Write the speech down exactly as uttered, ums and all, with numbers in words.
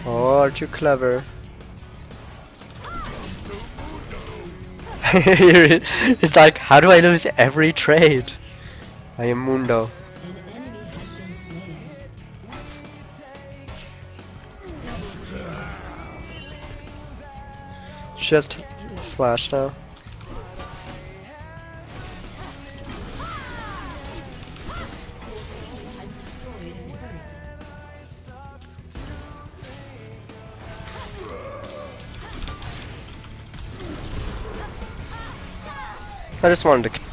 Oh, aren't you clever? It's like, how do I lose every trade? I am Mundo. Just flash now. I just wanted to